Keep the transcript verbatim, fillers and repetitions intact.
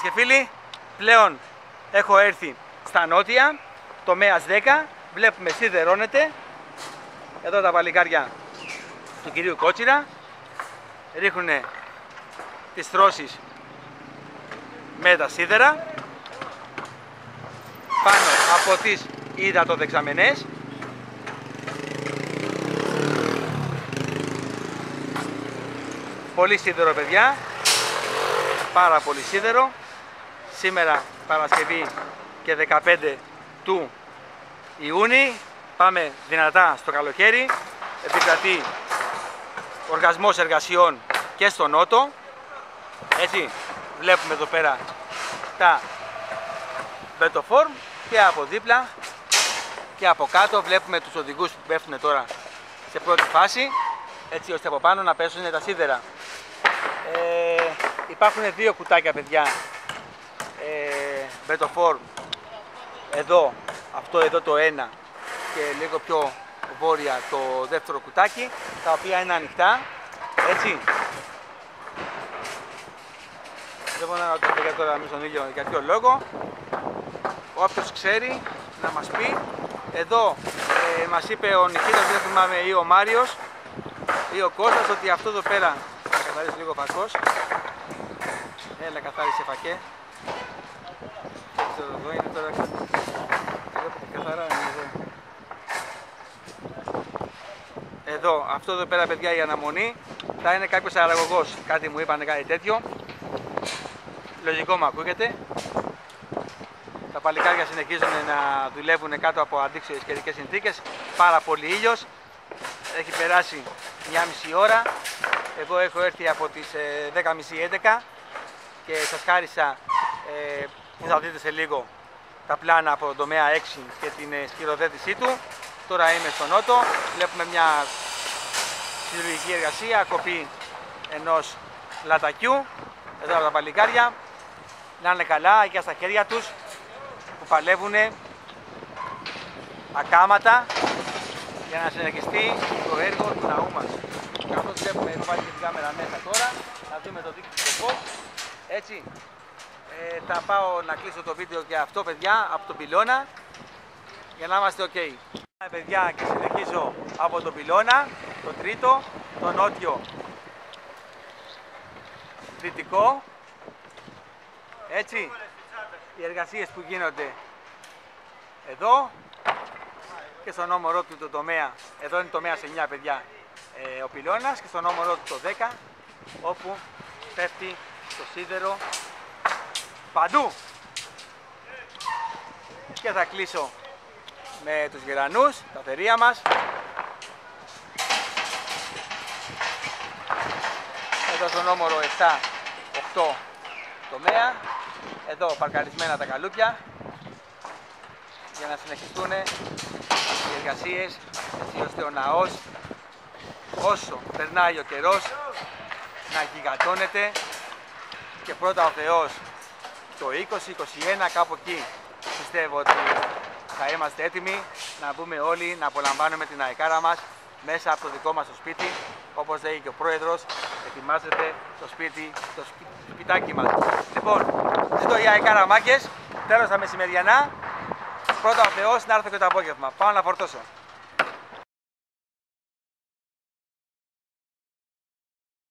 και φίλοι, πλέον έχω έρθει στα νότια, τομέας δέκα, βλέπουμε σιδερώνεται. Εδώ τα παλικάρια του κυρίου Κότσιρα ρίχνουν τις τρώσεις με τα σίδερα πάνω από τις υδατοδεξαμενές. Πολύ σίδερο, παιδιά, πάρα πολύ σίδερο. Σήμερα Παρασκευή και δεκαπέντε του Ιούνιου, πάμε δυνατά στο καλοκαίρι. Επικρατεί οργασμός εργασιών και στο νότο. Έτσι βλέπουμε εδώ πέρα τα Betoform και από δίπλα και από κάτω βλέπουμε τους οδηγούς που πέφτουν τώρα σε πρώτη φάση, έτσι ώστε από πάνω να πέσουν τα σίδερα. Ε, υπάρχουν δύο κουτάκια, παιδιά, ε, Betoform, εδώ, αυτό εδώ το ένα και λίγο πιο βόρεια το δεύτερο κουτάκι, τα οποία είναι ανοιχτά, έτσι. Δεν μπορώ να ρωτήσω για τώρα εμείς τον ήλιο για ποιο λόγο. Όποιος ξέρει να μας πει. Εδώ ε, μας είπε ο Νικήτας, δεν θυμάμαι, ή ο Μάριος ή ο Κώστας, ότι αυτό εδώ πέρα, θα καθαρίσει λίγο φακός. Έλα, καθάρισε φακέ. Εδώ είναι τώρα, βλέπετε καθαρά είναι εδώ. Εδώ, αυτό εδώ πέρα, παιδιά, η αναμονή θα είναι κάποιος αεραγωγός, κάτι μου είπανε, κάτι τέτοιο. Λογικό μου ακούγεται. Τα παλικάρια συνεχίζουν να δουλεύουν κάτω από αντίξωες καιρικές συνθήκες. Πάρα πολύ ήλιος. Έχει περάσει μια μισή ώρα. Εγώ έχω έρθει από τις δέκα και μισή έντεκα και σας χάρισα, ε, θα δείτε σε λίγο, τα πλάνα από τον τομέα έξι και την σκυροθέτησή του. Τώρα είμαι στο νότο. Βλέπουμε μια χειρουργική εργασία, κοπή ενός λατακιού. Εδώ από τα παλικάρια. Να είναι καλά και στα χέρια τους που παλεύουν ακάματα για να συνεχιστεί το έργο του ναού μας. Καθώς βλέπουμε, εδώ βάλει και την κάμερα μέσα τώρα, να δούμε το δίκτυο του φως. Έτσι, ε, θα πάω να κλείσω το βίντεο και αυτό, παιδιά, από τον πυλώνα, για να είμαστε ok. Παιδιά, και συνεχίζω από τον πυλώνα, το τρίτο, το νότιο δυτικό. Έτσι, οι εργασίες που γίνονται εδώ και στον όμορό του το τομέα, εδώ είναι τομέας εννιά, παιδιά, ε, ο πυλώνας, και στον όμορό του το δέκα, όπου πέφτει το σίδερο παντού. Και θα κλείσω με τους γερανούς, τα θερία μας. Εδώ στον όμορο επτά οκτώ τομέα, εδώ παρκαρισμένα τα καλούπια για να συνεχιστούν οι εργασίες, έτσι ώστε ο ναός, όσο περνάει ο καιρός, να γιγαντώνεται και πρώτα ο Θεός το είκοσι είκοσι ένα, κάπου εκεί πιστεύω ότι θα είμαστε έτοιμοι να μπούμε όλοι να απολαμβάνουμε την αεκάρα μας μέσα από το δικό μας το σπίτι. Όπως λέει και ο πρόεδρος, ετοιμάζεται το σπίτι, το σπιτάκι μας. Λοιπόν, ζήτω οι αεκάρα μάκες, τέλος τα μεσημεριανά. Πρώτα ο Θεός, να έρθω και το απόγευμα. Πάω να φορτώσω.